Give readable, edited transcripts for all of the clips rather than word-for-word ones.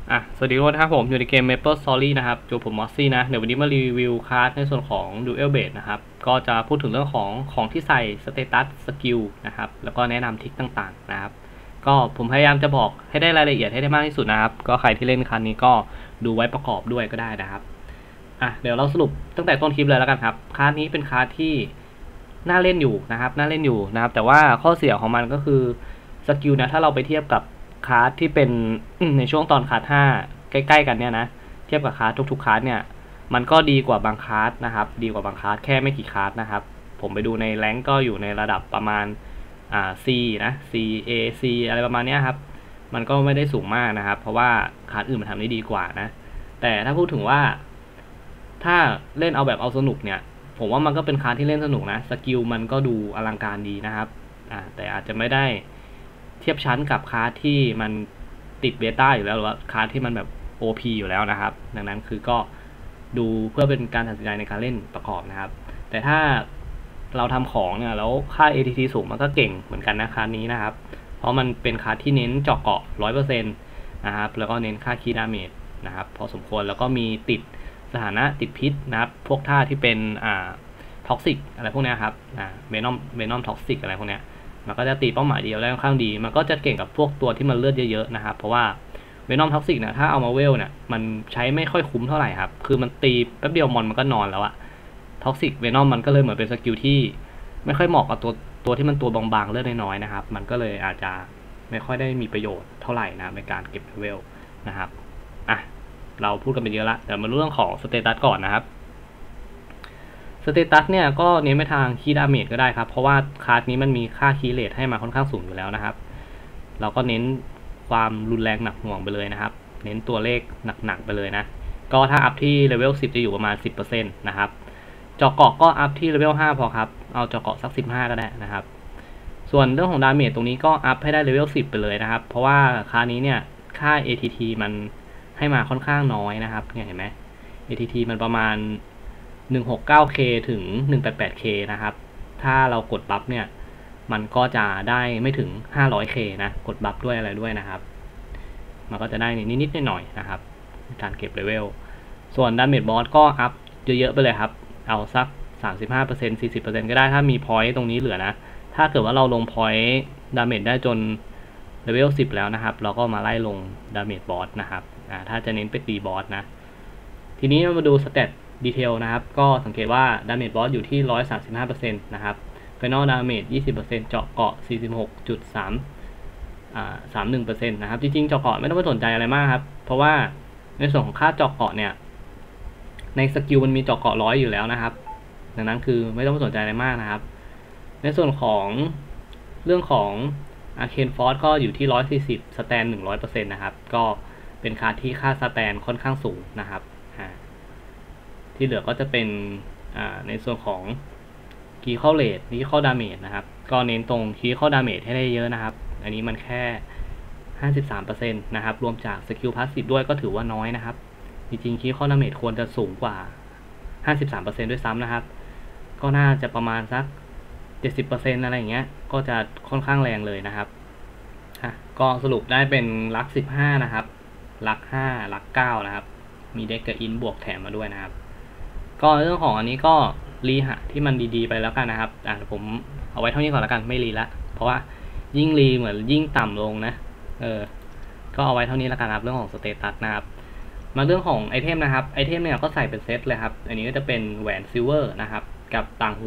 สวัสดีทุกคนครับผมอยู่ในเกม Maple Story นะครับอยู่ผมมอสซี่นะเดี๋ยววันนี้มารีวิวคลาสในส่วนของ Duel Blade นะครับก็จะพูดถึงเรื่องของที่ใส่สเตตัสสกิลนะครับแล้วก็แนะนำทริคต่างๆนะครับก็ผมพยายามจะบอกให้ได้รายละเอียดให้ได้มากที่สุดนะครับก็ใครที่เล่นคลาสนี้ก็ดูไว้ประกอบด้วยก็ได้นะครับเดี๋ยวเราสรุปตั้งแต่ต้นคลิปเลยแล้วกันครับคลาสนี้เป็นคลาสที่น่าเล่นอยู่นะครับแต่ว่าข้อเสียของมันก็คือสกิลนะถ้าเราไปเทียบกับคลาสที่เป็นในช่วงตอนคลาส5ใกล้ๆกันเนี่ยนะเทียบกับคลาสทุกๆคลาสเนี่ยมันก็ดีกว่าบางคลาสนะครับดีกว่าบางคลาสแค่ไม่กี่คลาสนะครับผมไปดูในแรงก์ก็อยู่ในระดับประมาณC นะ C A C อะไรประมาณนี้ครับมันก็ไม่ได้สูงมากนะครับเพราะว่าคลาสอื่นมันทำได้ดีกว่านะแต่ถ้าพูดถึงว่าถ้าเล่นเอาแบบเอาสนุกเนี่ยผมว่ามันก็เป็นคลาสที่เล่นสนุกนะสกิลมันก็ดูอลังการดีนะครับแต่อาจจะไม่ได้เทียบชั้นกับคลาสที่มันติดเบต้าอยู่แล้วหรือว่าคลาสที่มันแบบ OP อยู่แล้วนะครับดังนั้นคือก็ดูเพื่อเป็นการตัดสินใจในการเล่นประกอบนะครับแต่ถ้าเราทำของเนี่ยแล้วค่า ATT สูงมันก็เก่งเหมือนกันนะคลาสนี้นะครับเพราะมันเป็นคลาสที่เน้นเจาะเกาะ 100% นะครับแล้วก็เน้นค่าคีย์ดาเมจนะครับพอสมควรแล้วก็มีติดสถานะติดพิษนะครับพวกท่าที่เป็นท็อกซิกอะไรพวกนี้ครับเวนอมท็อกซิกอะไรพวกนี้มันก็จะตีเป้าหมายเดียวได้ค่อนข้างดีมันก็จะเก่งกับพวกตัวที่มันเลือดเยอะๆนะครับเพราะว่าเวนอมท็อกซิกเนี่ยถ้าเอามาเวลเนี่ยมันใช้ไม่ค่อยคุ้มเท่าไหร่ครับคือมันตีแป๊บเดียวมอนมันก็นอนแล้วอะท็อกซิกเวนอมมันก็เลยเหมือนเป็นสกิลที่ไม่ค่อยเหมาะกับตัวที่มันตัวบางๆเลือดน้อยๆนะครับมันก็เลยอาจจะไม่ค่อยได้มีประโยชน์เท่าไหร่นะในการเก็บเลเวลนะครับเราพูดกันไปเยอะละเดี๋ยวมาเรื่องของสเตตัสก่อนนะครับสเตตัสเนี่ยก็เน้นไปทางคีย์ดาเมจก็ได้ครับเพราะว่าคลาสนี้มันมีค่าคีย์เรทให้มาค่อนข้างสูงอยู่แล้วนะครับเราก็เน้นความรุนแรงหนักหน่วงไปเลยนะครับเน้นตัวเลขหนักๆไปเลยนะก็ถ้าอัพที่เลเวล10จะอยู่ประมาณ 10% นะครับเจาะเกาะก็อัพที่เลเวล5พอครับเอาเจาะเกาะสัก15ก็ได้นะครับส่วนเรื่องของดาเมจตรงนี้ก็อัพให้ได้เลเวล10ไปเลยนะครับเพราะว่าคลาสนี้เนี่ยค่า ATT มันให้มาค่อนข้างน้อยนะครับเนี่ยเห็นไหม ATT มันประมาณ 169K ถึง 188K นะครับถ้าเรากดบัฟเนี่ยมันก็จะได้ไม่ถึง 500K นะกดบัฟด้วยอะไรด้วยนะครับมันก็จะได้นิดๆหน่อยๆนะครับในการเก็บเลเวลส่วนดาเมจบอสก็อัพเยอะๆไปเลยครับเอาสัก 35% 40% ก็ได้ถ้ามีพอยต์ตรงนี้เหลือนะถ้าเกิดว่าเราลงพอยต์ดาเมจได้จนเลเวล10แล้วนะครับเราก็มาไล่ลงดาเมจบอสนะครับถ้าจะเน้นไปตีบอสนะทีนี้มาดูสเตตดีเทลนะครับก็สังเกตว่าดาเมจบอสอยู่ที่ 135% นะครับFinal Damage 20% เจาะเกาะ 46.31% นะครับจริงๆเจาะเกาะไม่ต้องไปสนใจอะไรมากครับเพราะว่าในส่วนของค่าเจาะเกาะเนี่ยในสกิลมันมีเจาะเกาะ100อยู่แล้วนะครับดังนั้นคือไม่ต้องไปสนใจอะไรมากนะครับในส่วนของเรื่องของArcane Force ก็อยู่ที่140สแตน 100% นะครับก็เป็นคาที่ค่าสแตนค่อนข้างสูงนะครับที่เหลือก็จะเป็นในส่วนของCritical Rate Critical Damage นะครับก็เน้นตรง Critical Damage ให้ได้เยอะนะครับอันนี้มันแค่ 53% นะครับรวมจากสกิลพาสซีฟด้วยก็ถือว่าน้อยนะครับจริงๆ Critical Damage ควรจะสูงกว่า 53% ด้วยซ้ำนะครับก็น่าจะประมาณสัก 70% อะไรอย่างเงี้ยก็จะค่อนข้างแรงเลยนะครับก็สรุปได้เป็นลัก15นะครับลัก5ลัก9นะครับมีเด็กกับอินบวกแถมมาด้วยนะครับก็เรื่องของอันนี้ก็รีหะที่มันดีๆไปแล้วกันนะครับผมเอาไว้เท่านี้ก่อนแล้วกันไม่รีละเพราะว่ายิ่งรีเหมือนยิ่งต่ำลงนะก็เอาไว้เท่านี้แล้วกันครับเรื่องของสเตตัสนะครับมาเรื่องของไอเทมนะครับไอเทมเนี่ยก็ใส่เป็นเซตเลยครับอันนี้ก็จะเป็นแหวนซิลเวอร์นะครับกับต่างหู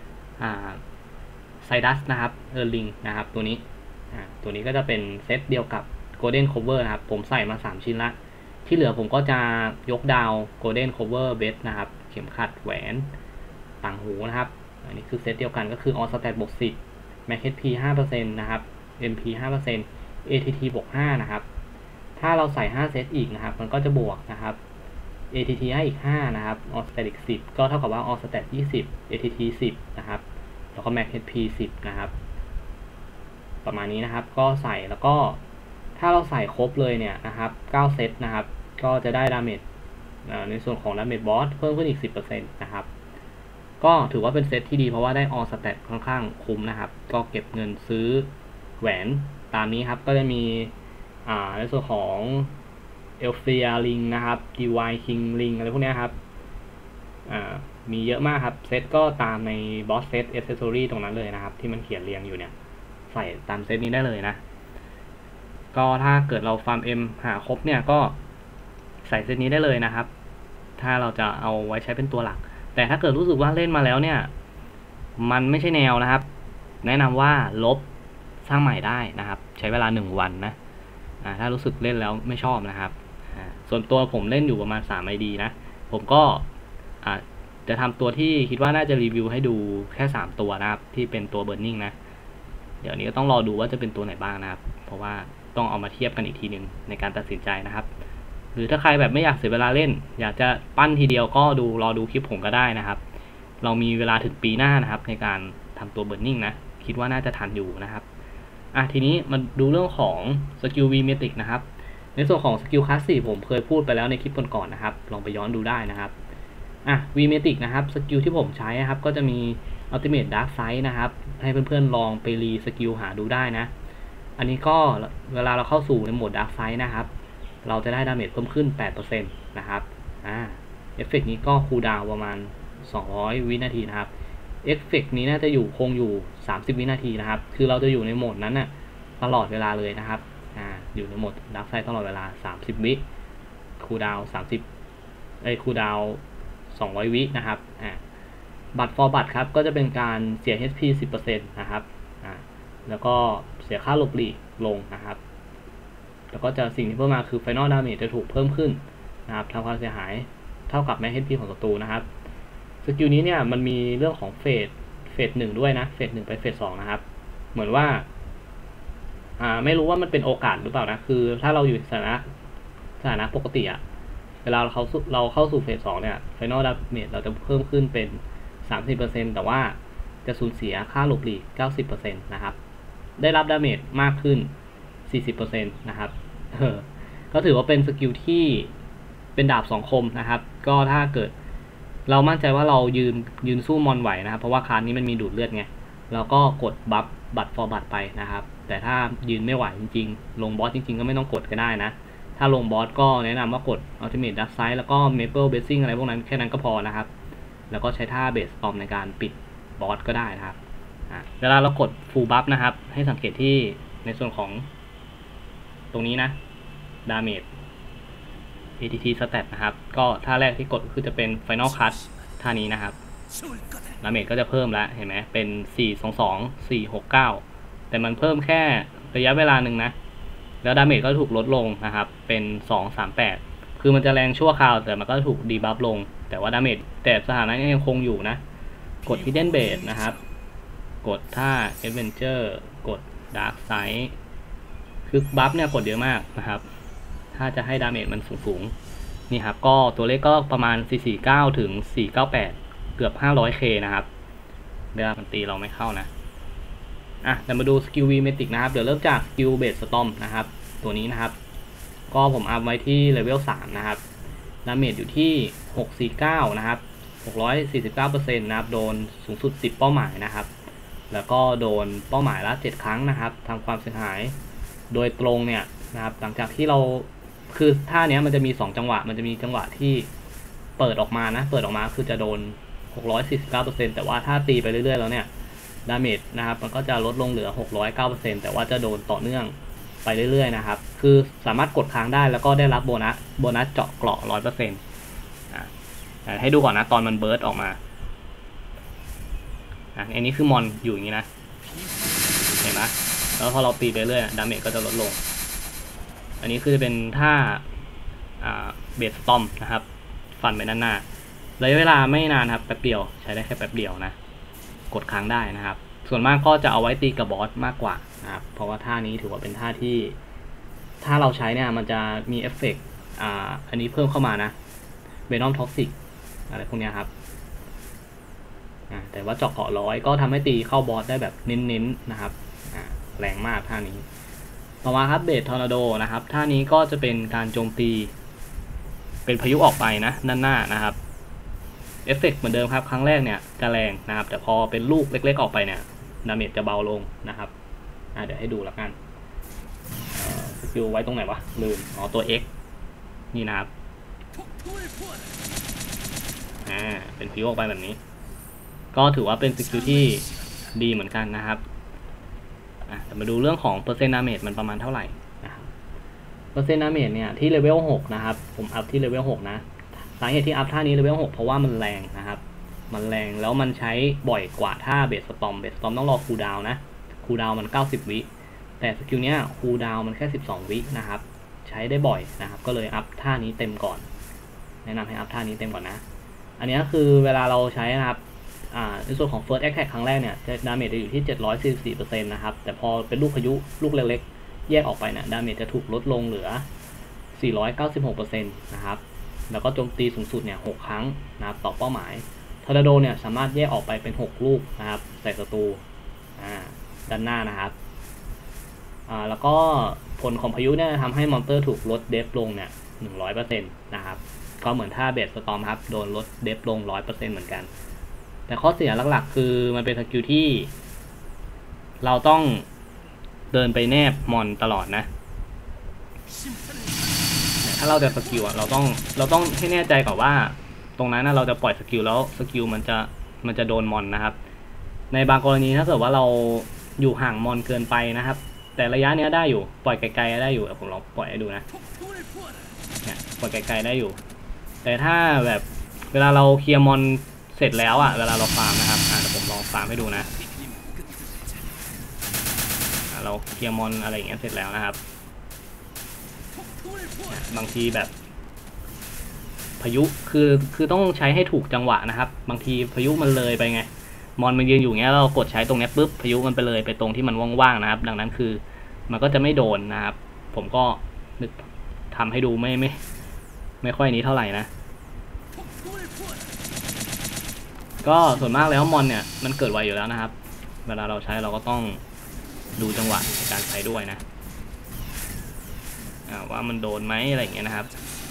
ไซดัสนะครับลิงนะครับตัวนี้ก็จะเป็นเซตเดียวกับ Golden Cover นะครับผมใส่มา3ชิ้นละที่เหลือผมก็จะยกดาว Golden Cover Bed นะครับเข็มขัดแหวนต่างหูนะครับอันนี้คือเซตเดียวกันก็คือ All Stat บวก10 Max HP 5% นะครับ MP 5% ATT บวก5นะครับถ้าเราใส่5เซตอีกนะครับมันก็จะบวกนะครับ ATT ให้อีก5นะครับ All Stat อีก10ก็เท่ากับว่า All Stat 20 ATT 10นะครับแล้วก็ Max HP 10นะครับประมาณนี้นะครับก็ใส่แล้วก็ถ้าเราใส่ครบเลยเนี่ยนะครับ9เซตนะครับก็จะได้ดาเมจในส่วนของดาเมจบอสเพิ่มขึ้นอีก 10% นะครับก็ถือว่าเป็นเซตที่ดีเพราะว่าได้ออสแตทค่อนข้างคุ้มนะครับก็เก็บเงินซื้อแหวนตามนี้ครับก็จะมีในส่วนของเอลเฟียลิงนะครับดีวายคิงลิงอะไรพวกนี้ครับมีเยอะมากครับเซตก็ตามในบอสเซตเอเซสซอรี่ตรงนั้นเลยนะครับที่มันเขียนเรียงอยู่เนี่ยใส่ตามเซตนี้ได้เลยนะก็ถ้าเกิดเราฟาร์มเอ็มหาครบเนี่ยก็ใส่เซตนี้ได้เลยนะครับถ้าเราจะเอาไว้ใช้เป็นตัวหลักแต่ถ้าเกิดรู้สึกว่าเล่นมาแล้วเนี่ยมันไม่ใช่แนวนะครับแนะนำว่าลบสร้างใหม่ได้นะครับใช้เวลา1 วันนะถ้ารู้สึกเล่นแล้วไม่ชอบนะครับส่วนตัวผมเล่นอยู่ประมาณ3 ID นะผมก็จะทำตัวที่คิดว่าน่าจะรีวิวให้ดูแค่3 ตัวนะครับที่เป็นตัว Burning นะเดี๋ยวนี้ก็ต้องรอดูว่าจะเป็นตัวไหนบ้างนะครับเพราะว่าต้องเอามาเทียบกันอีกทีหนึ่งในการตัดสินใจนะครับหรือถ้าใครแบบไม่อยากเสียเวลาเล่นอยากจะปั้นทีเดียวก็รอดูคลิปผมก็ได้นะครับเรามีเวลาถึงปีหน้านะครับในการทำตัว Burning นะคิดว่าน่าจะทันอยู่นะครับทีนี้มาดูเรื่องของสกิล V Matic นะครับในส่วนของสกิลคลาส4ผมเคยพูดไปแล้วในคลิปก่อนๆนะครับลองไปย้อนดูได้นะครับV Matic นะครับสกิลที่ผมใช้ครับก็จะมี Ultimate Dark Side นะครับให้เพื่อนๆลองไปรีสกิลหาดูได้นะอันนี้ก็เวลาเราเข้าสู่ในโหมด Dark Side นะครับเราจะได้ดาเมจเพิ่มขึ้น 8% นะครับเอฟเฟกต์นี้ก็คูลดาวน์ประมาณ200 วินาทีนะครับเอฟเฟกต์นี้น่าจะคงอยู่30 วินาทีนะครับคือเราจะอยู่ในโหมดนั้นน่ะตลอดเวลาเลยนะครับอยู่ในโหมด Dark Side ตลอดเวลา30 วิคูลดาวน์คูลดาวน์200 วินะครับบัตร for บัตรครับก็จะเป็นการเสีย HP 10% นะครับแล้วก็เสียค่าหลบหลีกลงนะครับแล้วก็จะสิ่งที่เพิ่มมาคือ Final Damage จะถูกเพิ่มขึ้นนะครับทำความเสียหายเท่ากับแม็ก HP ของศัตรูนะครับสกิลนี้เนี่ยมันมีเรื่องของเฟส1ด้วยนะเฟส1ไปเฟส2นะครับเหมือนว่าไม่รู้ว่ามันเป็นโอกาสหรือเปล่านะคือถ้าเราอยู่สถานะปกติเวลาเราเข้าสู่เฟส2เนี่ย Final Damage เราจะเพิ่มขึ้นเป็น 30% แต่ว่าจะสูญเสียค่าหลบหลีก 90% นะครับได้รับดาเมจมากขึ้น 40% นะครับก็ถือว่าเป็นสกิลที่เป็นดาบ2 คมนะครับก็ถ้าเกิดเรามั่นใจว่าเรายืนสู้มอนไหวนะครับเพราะว่าคาร์ดนี้มันมีดูดเลือดไงแล้วก็กดบัฟบัตร for บัตรไปนะครับแต่ถ้ายืนไม่ไหวจริงๆลงบอสจริงๆก็ไม่ต้องกดก็ได้นะถ้าลงบอสก็แนะนำว่ากด Ultimate Dark Side แล้วก็ Maple Blessing อะไรพวกนั้นแค่นั้นก็พอนะครับแล้วก็ใช้ท่า Base Storm ในการปิดบอสก็ได้นะครับเวลาเรากด Full Buff นะครับให้สังเกตที่ในส่วนของตรงนี้นะ Damage ATT Stat นะครับก็ท่าแรกที่กดคือจะเป็น Final Cut ท่านี้นะครับดาเมจก็จะเพิ่มแล้วเห็นไหมเป็น422 469แต่มันเพิ่มแค่ระยะเวลาหนึ่งนะแล้วดาเมจก็ถูกลดลงนะครับเป็น238คือมันจะแรงชั่วคราวแต่มันก็ถูกดีบัฟลงแต่ว่าดาเมจแต่สถานะยังคงอยู่นะกด Hidden Blade นะครับกดท่า Adventure กด Dark Side คือบัฟเนี่ยกดเยอะมากนะครับถ้าจะให้ดาเมจมันสูงนี่ครับก็ตัวเลขก็ประมาณ449ถึง498เกือบ 500k นะครับเวลามันตีเราไม่เข้านะเดี๋ยวมาดูสกิล V Matic นะครับเดี๋ยวเริ่มจากสกิล Base Storm นะครับตัวนี้นะครับก็ผมอัพไว้ที่เลเวล3นะครับดาเมจอยู่ที่649นะครับ649% นะครับโดนสูงสุด10เป้าหมายนะครับแล้วก็โดนเป้าหมายละ7 ครั้งนะครับทำความเสียหายโดยตรงเนี่ยนะครับหลังจากที่เราคือท่านี้มันจะมี2 จังหวะมันจะมีจังหวะที่เปิดออกมาคือจะโดน649% แต่ว่าถ้าตีไปเรื่อยๆแล้วเนี่ยดาเมจนะครับมันก็จะลดลงเหลือ609%แต่ว่าจะโดนต่อเนื่องไปเรื่อยๆนะครับคือสามารถกดค้างได้แล้วก็ได้รับโบนัสเจาะเกราะ 100% ให้ดูก่อนนะตอนมันเบิร์สออกมาอันนี้คือมอนอยู่อย่างนี้นะเห็นไหมแล้วพอเราตีไปเรื่อยดาเมจก็จะลดลงอันนี้คือจะเป็นท่าเบสตอมนะครับฟันไปด้านหน้าระยะเวลาไม่นานครับแป๊บเดียวใช้ได้แค่แป๊บเดียวนะกดค้างได้นะครับส่วนมากก็จะเอาไว้ตีกับบอสมากกว่านะครับเพราะว่าท่านี้ถือว่าเป็นท่าที่ถ้าเราใช้เนี่ยมันจะมีเอฟเฟกต์อันนี้เพิ่มเข้ามานะเวนอมท็อกซิกอะไรพวกนี้ครับแต่ว่าเจาะเกาะ100ก็ทำให้ตีเข้าบอสได้แบบเน้นๆนะครับแรงมากท่านี้ต่อมาครับเบสทอร์นาโดนะครับท่านี้ก็จะเป็นการโจมตีเป็นพายุออกไปนะด้านหน้านะครับเอฟเฟกต์เหมือนเดิมครับครั้งแรกเนี่ยจะแรงนะครับแต่พอเป็นลูกเล็กๆออกไปเนี่ยดาเมจจะเบาลงนะครับเดี๋ยวให้ดูแล้วกันสกิลไว้ตรงไหนวะลืมตัว X นี่นะครับเป็นฟิวออกไปแบบนี้ก็ถือว่าเป็นสกิลที่ดีเหมือนกันนะครับแต่มาดูเรื่องของเปอร์เซ็นต์ดาเมจมันประมาณเท่าไหร่นะครับเปอร์เซ็นต์ดาเมจเนี่ยที่เลเวล6นะครับผมอัพที่เลเวล6นะสาเหตุที่อัพท่านี้เลเวล6เพราะว่ามันแรงนะครับมันแรงแล้วมันใช้บ่อยกว่าท่าเบสสตอมต้องรอคูลดาวน์นะคูลดาวน์มัน90วิแต่สกิลเนี้ยคูลดาวน์มันแค่12วินะครับใช้ได้บ่อยนะครับก็เลยอัพท่านี้เต็มก่อนแนะนำให้อัพท่านี้เต็มก่อนนะอันนี้คือเวลาเราใช้นะครับในส่วนของ First Attack ครั้งแรกเนี่ยดาเมจจะอยู่ที่ 744% นะครับแต่พอเป็นลูกพายุลูกเล็กๆแยกออกไปเนี่ยดาเมจจะถูกลดลงเหลือ 496% นะครับแล้วก็โจมตีสูงสุดเนี่ย6ครั้งนะครับต่อเป้าหมายทอร์นาโดเนี่ยสามารถแยกออกไปเป็น6ลูกนะครับใส่ศัตรูด้านหน้านะครับแล้วก็ผลของพายุเนี่ยทำให้มอนสเตอร์ถูกลดเดฟลงเนี่ย 100% นะครับก็เหมือนท่าเบสสตอมครับโดนลดเดฟลง 100% เหมือนกันแต่ข้อเสียหลักๆคือมันเป็นสกิลที่เราต้องเดินไปแนบมอนตลอดนะถ้าเราจะสกิลเราต้องให้แน่ใจก่อนว่าตรงนั้นเราจะปล่อยสกิลแล้วสกิลมันจะโดนมอนนะครับในบางกรณีถ้าเกิดว่าเราอยู่ห่างมอนเกินไปนะครับแต่ระยะเนี้ยได้อยู่ปล่อยไกลๆได้อยู่ผมลองปล่อยให้ดูนะเนี่ยปล่อยไกลๆได้อยู่แต่ถ้าแบบเวลาเราเคลียร์มอนเสร็จแล้วเวลาเราฟาร์มนะครับเดี๋ยวผมลองฟาร์มให้ดูนะเราเคลียร์มอนอะไรอย่างเงี้ยเสร็จแล้วนะครับบางทีแบบพายุคือต้องใช้ให้ถูกจังหวะนะครับบางทีพายุมันเลยไปไงมอนมันยืนอยู่เงี้ยเรากดใช้ตรงนี้ปุ๊บพายุมันไปเลยไปตรงที่มันว่างๆนะครับดังนั้นคือมันก็จะไม่โดนนะครับผมก็นึกทำให้ดูไม่ค่อยนี้เท่าไหร่นะก็ส่วนมากแล้วมอนเนี่ยมันเกิดไวอยู่แล้วนะครับเวลาเราใช้เราก็ต้องดูจังหวะในการใช้ด้วยนะว่ามันโดนไหมอะไรอย่างเงี้ยนะครับ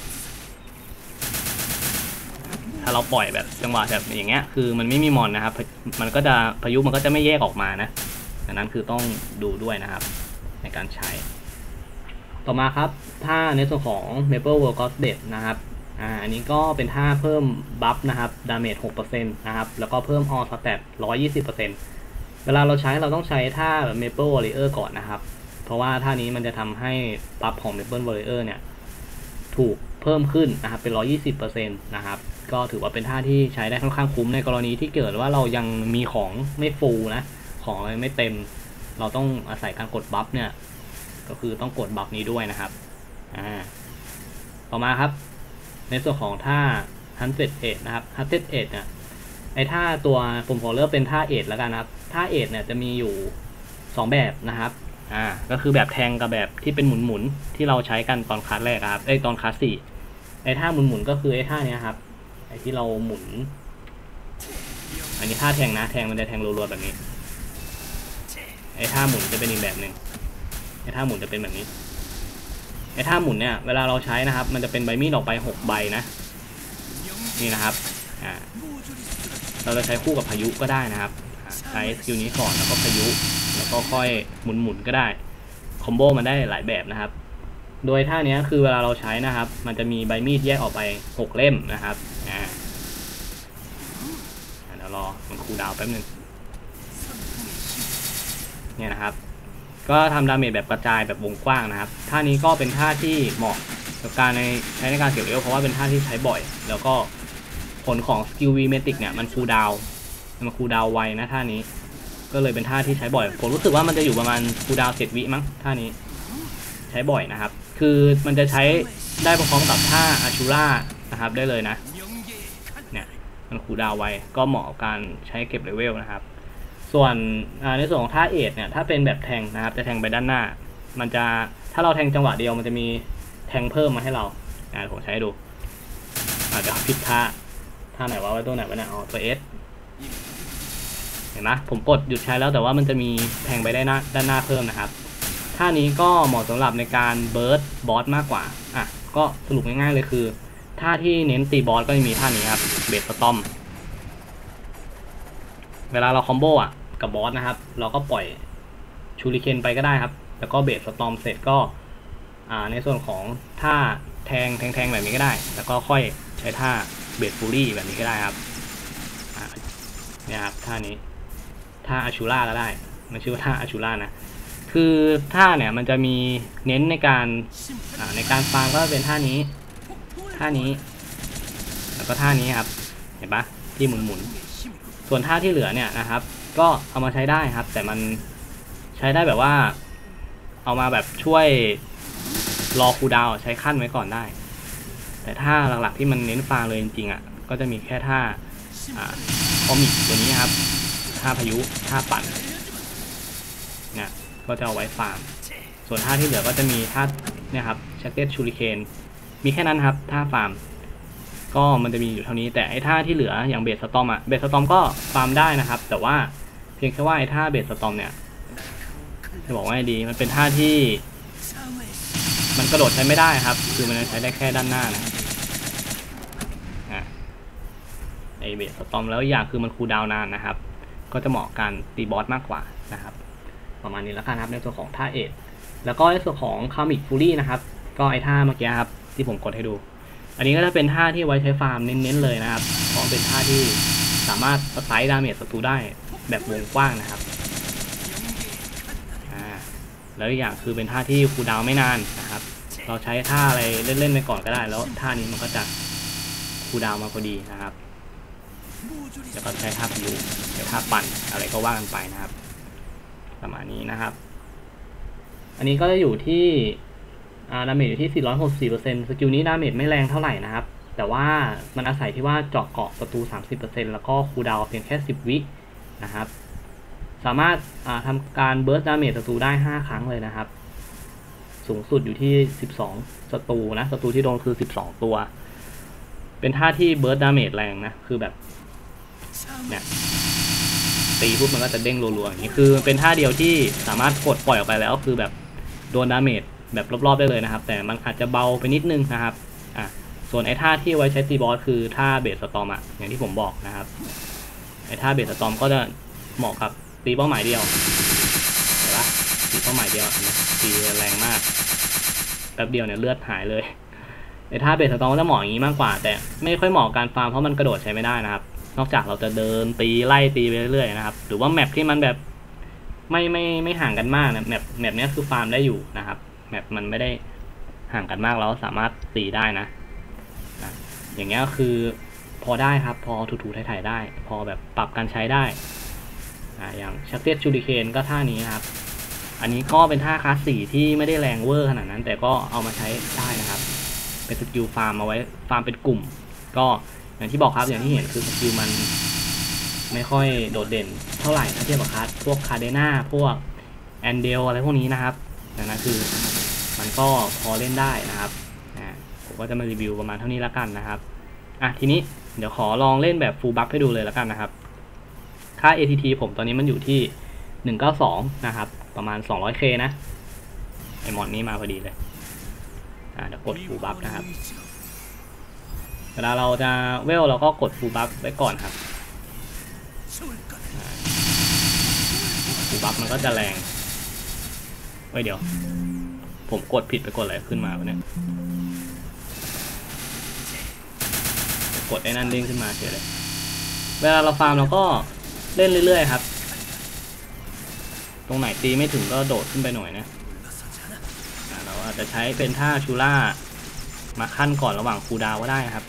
ถ้าเราปล่อยแบบจังหวะแบบอย่างเงี้ยคือมันไม่มีมอนนะครับมันก็จะพายุมันก็จะไม่แยกออกมานะดังนั้นคือต้องดูด้วยนะครับในการใช้ต่อมาครับถ้าในส่วนของ Maple World Goddess นะครับอันนี้ก็เป็นท่าเพิ่มบัฟนะครับดาเมจ 6% นะครับแล้วก็เพิ่ม All Stat 120%เวลาเราใช้เราต้องใช้ท่า Maple Warrior ก่อนนะครับเพราะว่าท่านี้มันจะทำให้บัฟของ Maple Warrior เนี่ยถูกเพิ่มขึ้นนะครับเป็น 120% นะครับก็ถือว่าเป็นท่าที่ใช้ได้ค่อนข้างคุ้มในกรณีที่เกิดว่าเรายังมีของไม่ฟูลนะของอะไรไม่เต็มเราต้องอาศัยการกดบัฟเนี่ยก็คือต้องกดบัฟนี้ด้วยนะครับต่อมาครับในส่วนของท่า Hunted Edge นะครับ Hunted Edge เนี่ยไอท่าตัวผมขอเลือกเป็นท่า Edge แล้วกันนะครับท่า Edge เนี่ยจะมีอยู่2แบบนะครับก็คือแบบแทงกับแบบที่เป็นหมุนๆที่เราใช้กันตอนคลาสแรกครับตอนคลาส4ไอท่าหมุนๆก็คือไอท่านี้ครับไอที่เราหมุนอันนี้ท่าแทงนะแทงมันจะแทงรัวๆแบบนี้ไอท่าหมุนจะเป็นอีกแบบหนึ่งไอท่าหมุนจะเป็นแบบนี้ไอท่าหมุนเนี่ยเวลาเราใช้นะครับมันจะเป็นใบมีดออกไป6ใบนะนี่นะครับเราจะใช้คู่กับพายุก็ได้นะครับใช้สกิลนี้ก่อนแล้วก็พายุแล้วก็ค่อยหมุนก็ได้คอมโบมันได้หลายแบบนะครับโดยท่านี้คือเวลาเราใช้นะครับมันจะมีใบมีดแยกออกไป6เล่มนะครับเดี๋ยวรอมันคูลดาวน์แป๊บนึงเนี่ยนะครับก็ทำดาเมจแบบกระจายแบบวงกว้างนะครับท่านี้ก็เป็นท่าที่เหมาะกับการใช้ในการเก็บเอลเพราะว่าเป็นท่าที่ใช้บ่อยแล้วก็ผลของสกิลวีเมติกเนี่ยมันคูลดาวน์ไวนะท่านี้ก็เลยเป็นท่าที่ใช้บ่อยผมรู้สึกว่ามันจะอยู่ประมาณคูลดาวน์7 วิมั้งท่านี้ใช้บ่อยนะครับคือมันจะใช้ได้พร้อมกับท่าอาชูร่านะครับได้เลยนะเนี่ยมันคูลดาวน์ไวก็เหมาะกับการใช้เก็บเลเวลนะครับส่วนในส่วนของท่าเอทเนี่ยถ้าเป็นแบบแทงนะครับจะแทงไปด้านหน้ามันจะถ้าเราแทงจังหวะเดียวมันจะมีแทงเพิ่มมาให้เราผมใช้ดูอาจจะผิดท่าไหนวะไว้ตัวไหนวะเนี่ยตัวเอสเห็นไหมผมกดหยุดใช้แล้วแต่ว่ามันจะมีแทงไปด้านหน้าเพิ่มนะครับท่านี้ก็เหมาะสำหรับในการเบิร์ดบอสมากกว่าก็สรุปง่ายๆเลยคือท่าที่เน้นตีบอสก็จะมีท่านี้ครับเบสสตอมเวลาเราคอมโบกับบอสนะครับเราก็ปล่อยชูริเคนไปก็ได้ครับแล้วก็เบสสตอมเสร็จก็ในส่วนของท่าแทงแบบนี้ก็ได้แล้วก็ค่อยใช้ท่าเบสฟูรี่แบบนี้ก็ได้ครับเนี่ยครับท่านี้ท่าอาชูล่าก็ได้มันชื่อว่าท่าอาชูล่านะคือท่าเนี่ยมันจะมีเน้นในการฟาร์มก็เป็นท่านี้แล้วก็ท่านี้ครับเห็นปะที่หมุนส่วนท่าที่เหลือเนี่ยนะครับก็เอามาใช้ได้ครับแต่มันใช้ได้แบบว่าเอามาแบบช่วยรอคูลดาวน์ใช้ขั้นไว้ก่อนได้แต่ท่าหลักๆที่มันเน้นฟาร์มเลยจริงๆก็จะมีแค่ท่าคอมิกตัวนี้ครับท่าพายุท่าปั่นเนี่ยก็จะเอาไว้ฟาร์มส่วนท่าที่เหลือก็จะมีท่าเนี่ยครับแช็กเก็ตชูริเคนมีแค่นั้นครับท่าฟาร์มก็มันจะมีอยู่เท่านี้แต่ไอ้ท่าที่เหลืออย่างเบสสตอมเบสสตอมก็ฟาร์มได้นะครับแต่ว่าเพียงแค่ว่าไอ้ท่าเบสสตอมเนี่ยจะบอกว่าดีมันเป็นท่าที่มันกระโดดใช้ไม่ได้ครับคือมันใช้ได้แค่ด้านหน้านะไอเบสสตอมแล้วอย่างคือมันคูลดาวน์นานนะครับก็จะเหมาะการตีบอสมากกว่านะครับประมาณนี้แล้วกันครับในส่วนของท่าเอทแล้วก็ในส่วนของคามิกฟูรี่นะครับก็ไอท่าเมื่อกี้ครับที่ผมกดให้ดูอันนี้ก็จะเป็นท่าที่ไว้ใช้ฟาร์มเน้นๆเลยนะครับเพราะเป็นท่าที่สามารถสไตล์ดาเมจศัตรูได้แบบวงกว้างนะครับแล้วอีกอย่างคือเป็นท่าที่คูลดาวน์ไม่นานนะครับเราใช้ท่าอะไรเล่นๆไปก่อนก็ได้แล้วท่านี้มันก็จะคูลดาวน์มาพอดีนะครับแล้วก็ใช้ท่าพายุใช้ท่าปั่นอะไรก็ว่ากันไปนะครับประมาณนี้นะครับอันนี้ก็จะอยู่ที่ดาเมจอยู่ที่ 464% สกิลนี้ดาเมจไม่แรงเท่าไหร่นะครับแต่ว่ามันอาศัยที่ว่าเจาะเกาะศัตรู 30% แล้วก็คูลดาวน์เพียงแค่10 วินะครับสามารถทำการเบิร์สดาเมจศัตรูได้5ครั้งเลยนะครับสูงสุดอยู่ที่12ศัตรูนะศัตรูที่โดนคือ12ตัวเป็นท่าที่เบิร์สดาเมจแรงนะคือแบบเนี่ยตีปุ๊บมันก็จะเด้งรัวๆอย่างนี้คือเป็นท่าเดียวที่สามารถกดปล่อยออกไปแล้วคือแบบโดนดาเมจแบบรอบๆได้เลยนะครับแต่มันอาจจะเบาไปนิดนึงนะครับส่วนไอ้ท่าที่ไว้ใช้ตีบอสคือท่าเบสสตอมอย่างที่ผมบอกนะครับไอ้ท่าเบสสตอมก็จะเหมาะกับตีเป้าหมายเดียวเห็นปะตีเป้าหมายเดียวตีแรงมากแป๊บเดียวเนี่ยเลือดหายเลยไอ้ท่าเบสสตอมก็จะเหมาะอย่างนี้มากกว่าแต่ไม่ค่อยเหมาะการฟาร์มเพราะมันกระโดดใช้ไม่ได้นะครับนอกจากเราจะเดินตีไล่ตีไปเรื่อยๆนะครับหรือว่าแมปที่มันแบบไม่ห่างกันมากนะแมปนี้คือฟาร์มได้อยู่นะครับแมปมันไม่ได้ห่างกันมากแล้วสามารถตีได้นะอย่างเงี้ยคือพอได้ครับพอถูๆถ่ายๆได้พอแบบปรับการใช้ได้อย่างชักเก็ตชูริเคนก็ท่านี้ครับอันนี้ก็เป็นท่าคลาส4ที่ไม่ได้แรงเวอร์ขนาดนั้นแต่ก็เอามาใช้ได้นะครับเป็นสกิลฟาร์มเอาไว้ฟาร์มเป็นกลุ่มก็อย่างที่บอกครับอย่างที่เห็นคือสกิลมันไม่ค่อยโดดเด่นเท่าไหร่ถ้าเทียบกับพวกคาเดน่าพวกแอนเดลอะไรพวกนี้นะครับดังนั้นคือมันก็พอเล่นได้นะครับผมก็จะมารีวิวประมาณเท่านี้แล้วกันนะครับทีนี้เดี๋ยวขอลองเล่นแบบฟูลบัฟให้ดูเลยแล้วกันนะครับค่า ATT ผมตอนนี้มันอยู่ที่192นะครับประมาณ 200K นะไอมอนนี้มาพอดีเลยเดี๋ยวกดฟูลบัฟนะครับเวลาเราจะเวลเราก็กดฟูลบัฟไว้ก่อนครับฟูลบัฟมันก็จะแรงเดี๋ยวผมกดผิดไปกดอะไรขึ้นมาวะเนี่ยกดไอ้นั่นเด้งขึ้นมาเฉยเลยเวลาเราฟาร์มเราก็เล่นเรื่อยๆครับตรงไหนตีไม่ถึงก็โดดขึ้นไปหน่อยนะเราอาจจะใช้เป็นท่าชูล่ามาขั้นก่อนระหว่างคูลดาวน์ก็ได้ครับ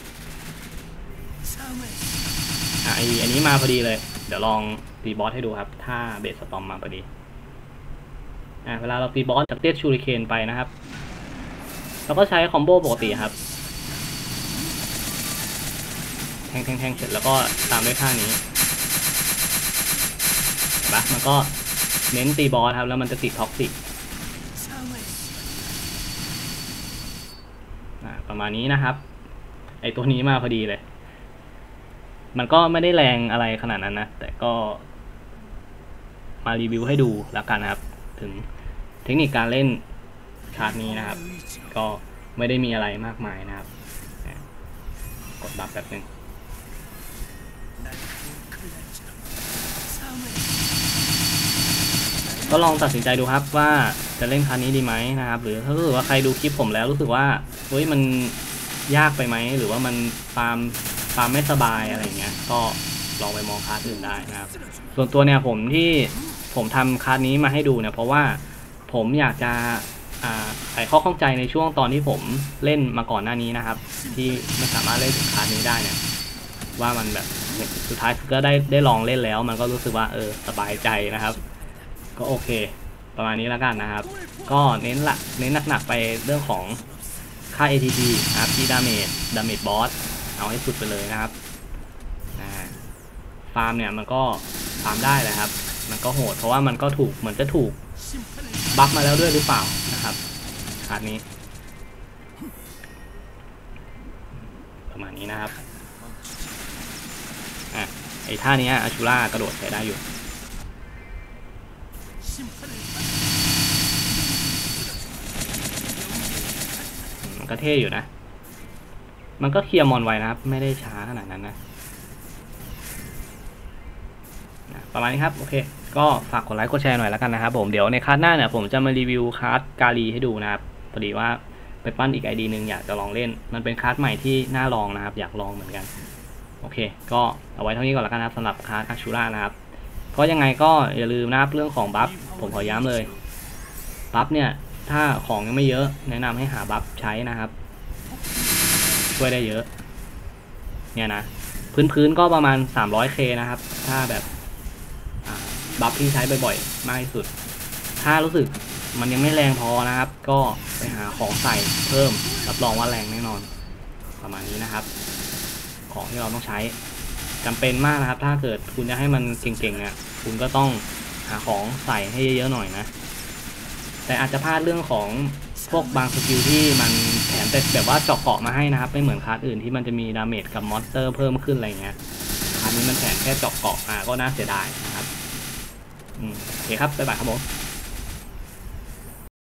อันนี้มาพอดีเลยเดี๋ยวลองตีบอสให้ดูครับถ้าเบสสตอมมาพอดีเวลาเราตีบอสจากเตียชูริเคนไปนะครับเราก็ใช้คอมโบปกติครับแทงเสร็จแล้วก็ตามด้วยท่านี้เห็นปะมันก็เน้นตีบอสครับแล้วมันจะติดท็อกซิกประมาณนี้นะครับไอตัวนี้มาพอดีเลยมันก็ไม่ได้แรงอะไรขนาดนั้นนะแต่ก็มารีวิวให้ดูแล้วกันนะครับถึงเทคนิคการเล่นชาร์ตนี้นะครับก็ไม่ได้มีอะไรมากมายนะครับกดบัฟแบบนึงก็ลองตัดสินใจดูครับว่าจะเล่นคันนี้ดีไหมนะครับหรือถ้ารู้สึกว่าใครดูคลิปผมแล้วรู้สึกว่าเฮ้ยมันยากไปไหมหรือว่ามันฟาร์มไม่สบายอะไรเงี้ยก็ลองไปมองคลาสอื่นได้นะครับส่วนตัวเนี่ยผมทำคลาสนี้มาให้ดูเนี่ยเพราะว่าผมอยากจะไขข้อข้องใจในช่วงตอนที่ผมเล่นมาก่อนหน้านี้นะครับที่ไม่สามารถเล่นถึงคลาสนี้ได้เนี่ยว่ามันแบบสุดท้ายก็ได้ลองเล่นแล้วมันก็รู้สึกว่าสบายใจนะครับก็โอเคประมาณนี้แล้วกันนะครับก็เน้นหนักๆไปเรื่องของค่า ATP นะครับที่ดาเมจบอสเอาให้สุดไปเลยนะครับฟาร์มเนี่ยมันก็ฟาร์มได้แหละครับมันก็โหดเพราะว่ามันก็เหมือนจะถูกบัฟมาแล้วด้วยหรือเปล่านะครับคาร์ดนี้ประมาณนี้นะครับไอ้ท่านี้อาชูล่ากระโดดใช้ได้อยู่มันก็เท่อยู่นะมันก็เคลียร์มอนไวนะครับไม่ได้ช้าขนาดนั้นนะประมาณนี้ครับโอเคก็ฝากกดไลค์กดแชร์หน่อยแล้วกันนะครับผมเดี๋ยวในคลาสหน้าเนี่ยผมจะมารีวิวคลาสกาลีให้ดูนะครับพอดีว่าไปปั้นอีก ID นึงอยากจะลองเล่นมันเป็นคลาสใหม่ที่น่าลองนะครับอยากลองเหมือนกันโอเคก็เอาไว้เท่านี้ก่อนแล้วกันนะครับสำหรับคลาสอาชูล่านะครับก็ยังไงก็อย่าลืมนะครับเรื่องของบัฟผมขอย้ำเลยบัฟเนี่ยถ้าของยังไม่เยอะแนะนำให้หาบัฟใช้นะครับช่วยได้เยอะเนี่ยนะพื้นก็ประมาณ 300K นะครับถ้าแบบบัฟที่ใช้บ่อยๆมากที่สุดถ้ารู้สึกมันยังไม่แรงพอนะครับก็ไปหาของใส่เพิ่มรับรองว่าแรงแน่นอนประมาณนี้นะครับของที่เราต้องใช้จำเป็นมากนะครับถ้าเกิดคุณจะให้มันเก่งๆเนี่ยคุณก็ต้องหาของใส่ให้เยอะๆหน่อยนะแต่อาจจะพลาดเรื่องของพวกบางสกิลที่มันแถมแต่แบบว่าเจาะเกาะมาให้นะครับไม่เหมือนคลาสอื่นที่มันจะมีดาเมจกับมอนสเตอร์เพิ่มขึ้นอะไรเงี้ยคลาสนี้มันแถมแค่เจาะเกาะก็น่าเสียดายนะครับโอเคครับบ๊ายบายครับผม